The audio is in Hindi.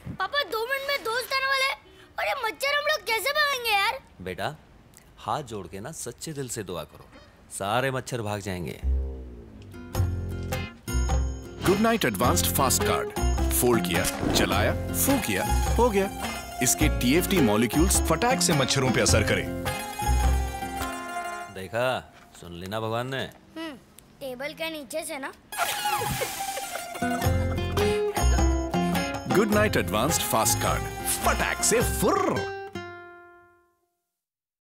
पापा 2 मिनट में दोस्त आने वाले हैं और ये मच्छर हम लोग कैसे भगाएंगे यार? बेटा हाथ जोड़ के ना सच्चे दिल से दुआ करो, सारे मच्छर भाग जाएंगे। Good Knight advanced fast card, fold किया, चलाया, फू किया, हो गया। इसके TFT मॉलिक्यूल्स फटाक से मच्छरों पे असर करें। देखा, सुन लेना भगवान ने। टेबल के नीचे से ना। Good Knight advanced fast card, फटाक से फुर्र।